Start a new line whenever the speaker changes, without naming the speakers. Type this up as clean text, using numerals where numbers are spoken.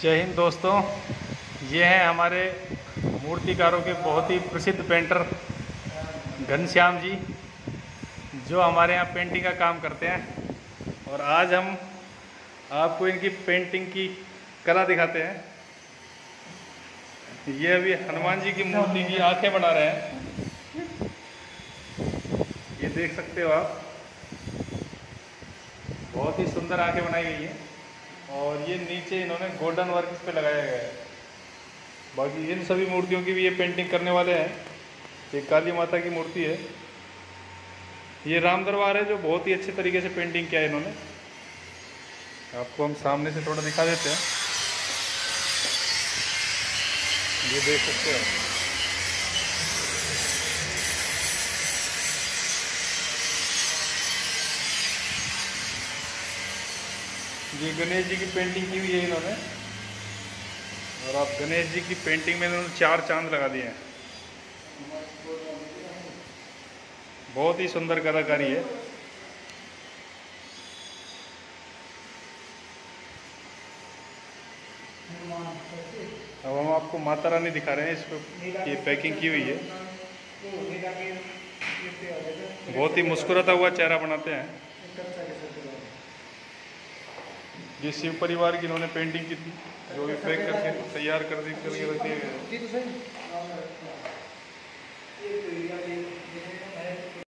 जय हिंद दोस्तों। ये हैं हमारे मूर्तिकारों के बहुत ही प्रसिद्ध पेंटर घनश्याम जी, जो हमारे यहाँ पेंटिंग का काम करते हैं। और आज हम आपको इनकी पेंटिंग की कला दिखाते हैं। ये अभी हनुमान जी की मूर्ति की आंखें बना रहे हैं। ये देख सकते हो आप, बहुत ही सुंदर आंखें बनाई गई हैं। और ये नीचे इन्होंने गोल्डन वर्क इस पे लगाया गया है। बाकी इन सभी मूर्तियों की भी ये पेंटिंग करने वाले हैं। ये काली माता की मूर्ति है, ये राम दरबार है, जो बहुत ही अच्छे तरीके से पेंटिंग किया है इन्होंने। आपको हम सामने से थोड़ा दिखा देते हैं। ये देख सकते हो। ये गणेश जी की पेंटिंग की हुई है इन्होंने। और आप गणेश जी की पेंटिंग में इन्होंने 4 चांद लगा दिए हैं। बहुत ही सुंदर कलाकारी है। अब हम आपको माता रानी दिखा रहे हैं। इस पर ये पैकिंग की हुई है। बहुत ही मुस्कुराता हुआ चेहरा बनाते हैं। ये शिव परिवार की इन्होंने पेंटिंग की थी, जो भी पैक करके तैयार कर दी करके रख दिए गए।